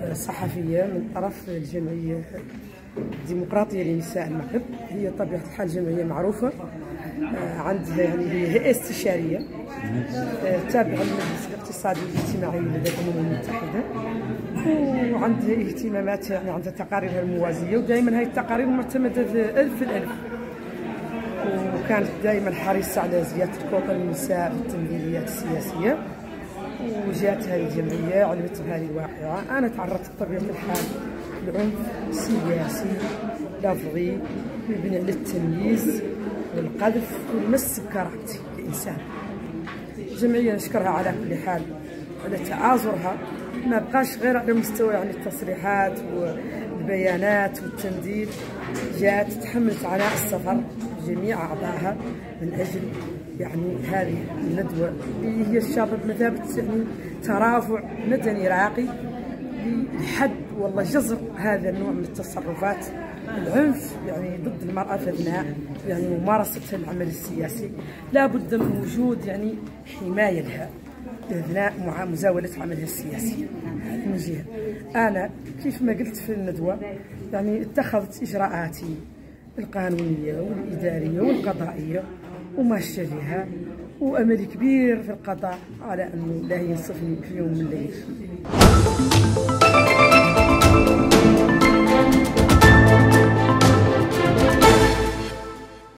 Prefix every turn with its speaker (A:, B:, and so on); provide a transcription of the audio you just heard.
A: صحفية من طرف الجمعية الديمقراطية لنساء المغرب. هي طبيعة الحال جمعية معروفة، عندها هي هيئة استشارية تابعة للمجلس الاقتصادي والاجتماعي لدى الأمم المتحدة، وعندها اهتمامات، عندها تقاريرها الموازية، ودائما هذه التقارير معتمدة ألف الألف، وكانت دائما حريصة على زيادة كوتا النساء في التمثيليات السياسية. وجات هذه الجمعية علمت بهذه الواقعة. أنا تعرضت بطبيعة الحال لعنف سياسي لفظي يبني على التمييز والقذف والمس بكرامتي كإنسان. الجمعية نشكرها على كل حال على تآزرها، ما بقاش غير على مستوى التصريحات والبيانات والتنديد، جات تحملت عناء السفر جميع أعضائها من أجل هذه الندوة اللي هي الشر بمثابة ترافع مدني راقي لحد والله جزر هذا النوع من التصرفات العنف ضد المرأة في أثناء ممارستها العمل السياسي. لا بد من وجود حماية لها أثناء مزاولة عملها السياسي. من جهة أنا كيف ما قلت في الندوة اتخذت إجراءاتي القانونية والإدارية والقضائية وماشية بها، وأمل كبير في القضاء على أنه لا ينصفني في يوم من الأيام.